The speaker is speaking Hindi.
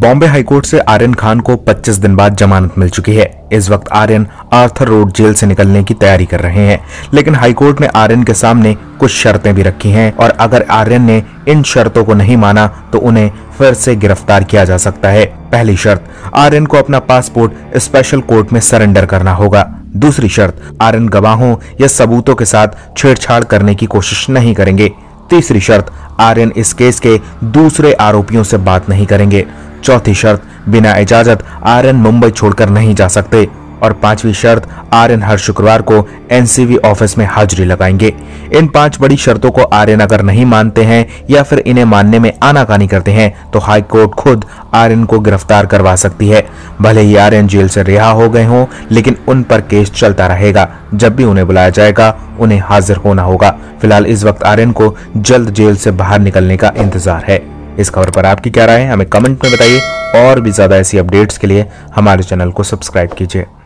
बॉम्बे हाईकोर्ट से आर्यन खान को 25 दिन बाद जमानत मिल चुकी है। इस वक्त आर्यन आर्थर रोड जेल से निकलने की तैयारी कर रहे हैं, लेकिन हाईकोर्ट ने आर्यन के सामने कुछ शर्तें भी रखी हैं और अगर आर्यन ने इन शर्तों को नहीं माना तो उन्हें फिर से गिरफ्तार किया जा सकता है। पहली शर्त, आर्यन को अपना पासपोर्ट स्पेशल कोर्ट में सरेंडर करना होगा। दूसरी शर्त, आर्यन गवाहों या सबूतों के साथ छेड़छाड़ करने की कोशिश नहीं करेंगे। तीसरी शर्त, आर्यन इस केस के दूसरे आरोपियों से बात नहीं करेंगे। चौथी शर्त, बिना इजाजत आर्यन मुंबई छोड़कर नहीं जा सकते। और पांचवी शर्त, आर्यन हर शुक्रवार को एनसीबी ऑफिस में हाजिरी लगाएंगे। इन 5 बड़ी शर्तों को आर्यन अगर नहीं मानते हैं या फिर इन्हें मानने में आनाकानी करते हैं तो हाई कोर्ट खुद आर्यन को गिरफ्तार करवा सकती है। भले ही आर्यन जेल से रिहा हो गए हों, लेकिन उन पर केस चलता रहेगा। जब भी उन्हें बुलाया जाएगा उन्हें हाजिर होना होगा। फिलहाल इस वक्त आर्यन को जल्द जेल से बाहर निकलने का इंतजार है। इस खबर पर आपकी क्या राय है, हमें कमेंट में बताइए और भी ज्यादा ऐसी अपडेट्स के लिए हमारे चैनल को सब्सक्राइब कीजिए।